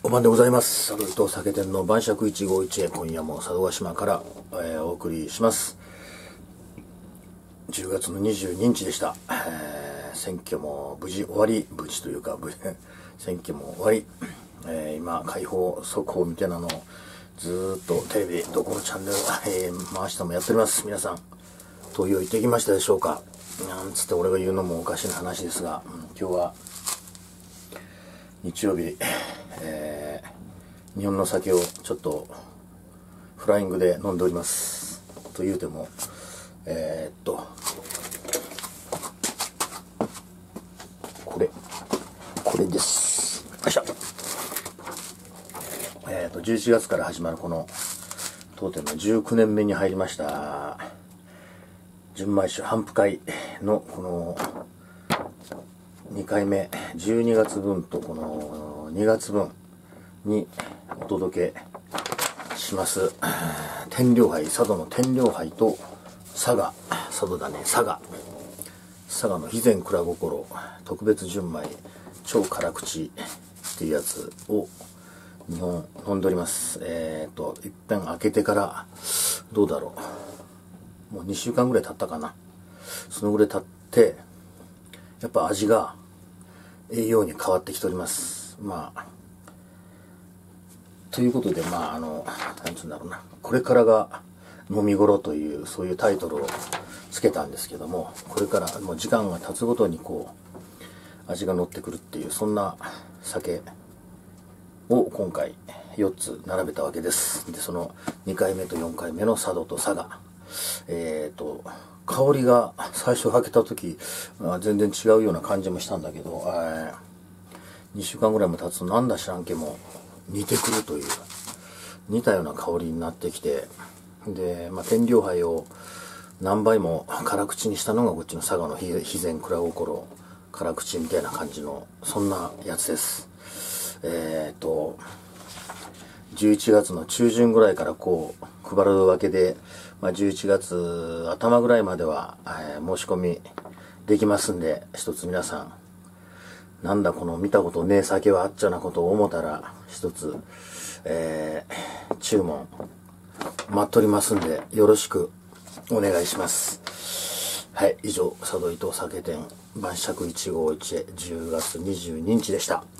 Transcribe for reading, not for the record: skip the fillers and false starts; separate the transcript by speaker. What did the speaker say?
Speaker 1: お晩でございます。佐渡伊藤酒店の晩酌151へ、今夜も佐渡島から、お送りします。10月の22日でした。選挙も無事終わり、無事というか選挙も終わり、今開放速報みたいなのをずーっとテレビどこのチャンネル、回してもやっております。皆さん投票行ってきましたでしょうか。なんつって俺が言うのもおかしな話ですが、今日は日曜日、日本の酒をちょっとフライングで飲んでおります。というてもこれです。よいしょ。11月から始まるこの当店の19年目に入りました純米酒頒布会のこの2回目、12月分とこの2月分にお届けします。天領杯、佐渡の天領杯と佐賀の肥前蔵心特別純米超辛口っていうやつを2本飲んでおります。一遍開けてからどうだろう、もう2週間ぐらい経ったかな。そのぐらい経ってやっぱ味が栄養に変わってきております。ということでなんつうんだろうな、これからが飲み頃というそういうタイトルをつけたんですけども、これからもう時間が経つごとにこう味が乗ってくるっていう、そんな酒を今回4つ並べたわけです。でその2回目と4回目の佐渡と佐賀、香りが最初開けた時全然違うような感じもしたんだけど、2週間ぐらいも経つとなんだ知らんけも似てくるという、似たような香りになってきて、で、天領杯を何倍も辛口にしたのがこっちの佐賀の肥前蔵心辛口みたいな感じのそんなやつです。11月の中旬ぐらいからこう配るわけで、11月頭ぐらいまでは、申し込みできますんで、一つ皆さんなんだこの見たことねえ酒はあっちゃなことを思ったら一つ、注文待っとりますんでよろしくお願いします。はい、以上佐渡伊藤酒店晩酌151へ10月22日でした。